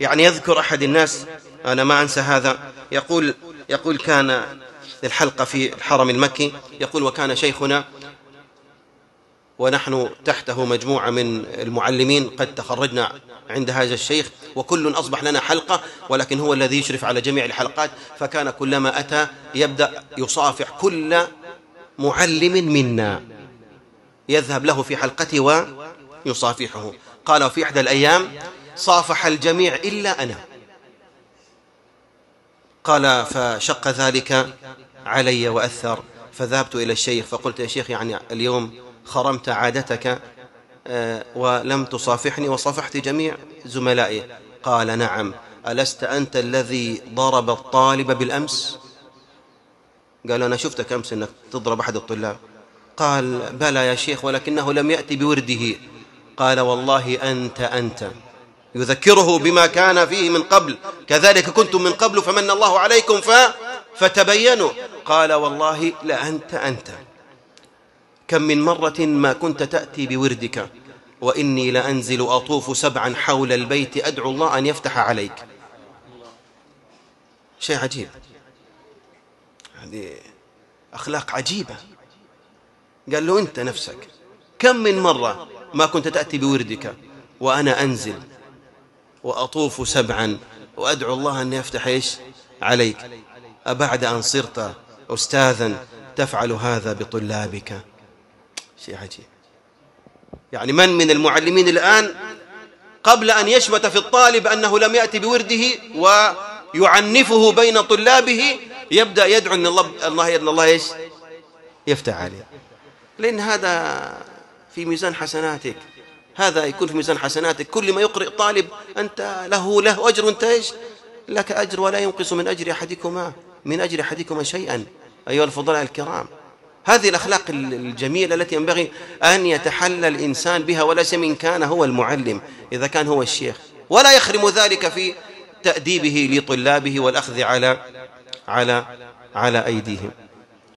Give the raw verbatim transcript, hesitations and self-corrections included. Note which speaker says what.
Speaker 1: يعني يذكر أحد الناس، أنا ما أنسى هذا، يقول يقول كان الحلقة في الحرم المكي، يقول وكان شيخنا ونحن تحته مجموعة من المعلمين قد تخرجنا عند هذا الشيخ، وكل أصبح لنا حلقة، ولكن هو الذي يشرف على جميع الحلقات. فكان كلما أتى يبدأ يصافح كل معلم منا، يذهب له في حلقته ويصافحه. قال في إحدى الأيام صافح الجميع إلا أنا. قال فشق ذلك علي وأثر، فذهبت إلى الشيخ فقلت يا شيخ يعني اليوم خرمت عادتك ولم تصافحني وصافحت جميع زملائي. قال نعم، ألست أنت الذي ضرب الطالب بالأمس؟ قال أنا شفتك أمس أنك تضرب أحد الطلاب. قال بلى يا شيخ ولكنه لم يأتي بورده. قال والله أنت أنت يذكره بما كان فيه من قبل، كذلك كنتم من قبل فمن الله عليكم ف... فتبينوا. قال والله لأنت أنت، كم من مرة ما كنت تأتي بوردك، وإني لأنزل أطوف سبعا حول البيت أدعو الله أن يفتح عليك. شيء عجيب، هذه أخلاق عجيبة. قال له أنت نفسك كم من مرة ما كنت تأتي بوردك وأنا أنزل وأطوف سبعا وأدعو الله أن يفتح إيش عليك، أبعد أن صرت أستاذا تفعل هذا بطلابك؟ شيء عجيب. يعني من من المعلمين الآن قبل أن يشمت في الطالب أنه لم يأتي بورده ويعنفه بين طلابه يبدأ يدعو أن الله الله أن الله إيش يفتح عليه، لأن هذا في ميزان حسناتك، هذا يكون في ميزان حسناتك. كل ما يقرئ طالب أنت له له أجر وأنت إيش لك أجر، ولا ينقص من أجر أحدكما من أجر أحدكما شيئا أيها الفضلاء الكرام. هذه الأخلاق الجميلة التي ينبغي أن يتحلى الإنسان بها، ولا سيما إن كان هو المعلم، إذا كان هو الشيخ، ولا يخرم ذلك في تأديبه لطلابه والأخذ على على على أيديهم.